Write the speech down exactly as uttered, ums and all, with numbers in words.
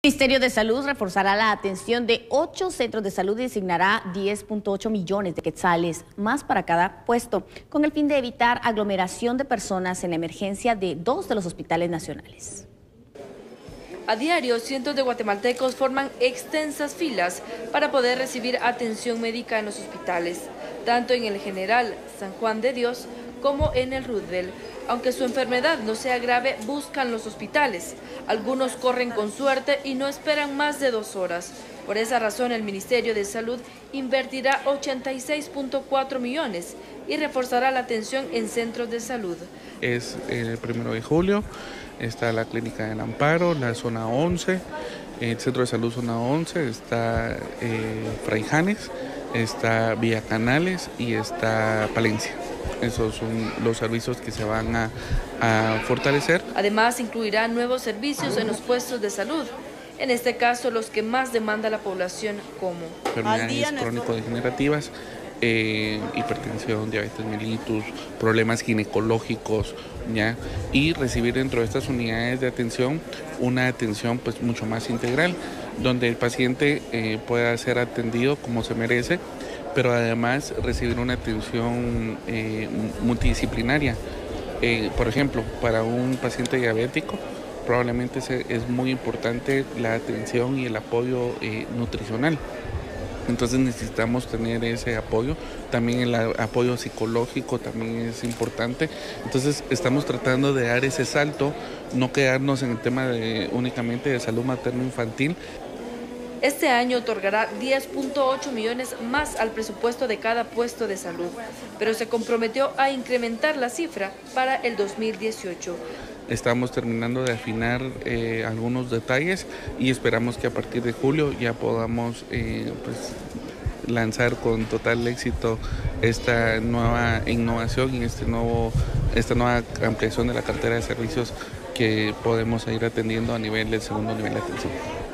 El Ministerio de Salud reforzará la atención de ocho centros de salud y designará diez punto ocho millones de quetzales más para cada puesto, con el fin de evitar aglomeración de personas en la emergencia de dos de los hospitales nacionales. A diario, cientos de guatemaltecos forman extensas filas para poder recibir atención médica en los hospitales, tanto en el General San Juan de Dios como en el Roosevelt. Aunque su enfermedad no sea grave, buscan los hospitales. Algunos corren con suerte y no esperan más de dos horas. Por esa razón, el Ministerio de Salud invertirá ochenta y seis punto cuatro millones y reforzará la atención en centros de salud. Es el primero de julio, está la Clínica del Amparo, la zona once, el Centro de Salud zona once, está eh, Fray Janes, está Villa Canales y está Palencia. Esos son los servicios que se van a, a fortalecer. Además, incluirá nuevos servicios en los puestos de salud, en este caso los que más demanda la población, como enfermedades crónico-degenerativas, eh, hipertensión, diabetes mellitus, problemas ginecológicos, ¿ya? Y recibir dentro de estas unidades de atención una atención pues mucho más integral, donde el paciente eh, pueda ser atendido como se merece, pero además recibir una atención eh, multidisciplinaria. Eh, por ejemplo, para un paciente diabético, probablemente es muy importante la atención y el apoyo eh, nutricional. Entonces necesitamos tener ese apoyo, también el apoyo psicológico también es importante. Entonces estamos tratando de dar ese salto, no quedarnos en el tema de, únicamente de salud materno-infantil. Este año otorgará diez punto ocho millones más al presupuesto de cada puesto de salud, pero se comprometió a incrementar la cifra para el dos mil dieciocho. Estamos terminando de afinar eh, algunos detalles y esperamos que a partir de julio ya podamos eh, pues, lanzar con total éxito esta nueva innovación y este nuevo, esta nueva ampliación de la cartera de servicios que podemos ir atendiendo a nivel del segundo nivel de atención.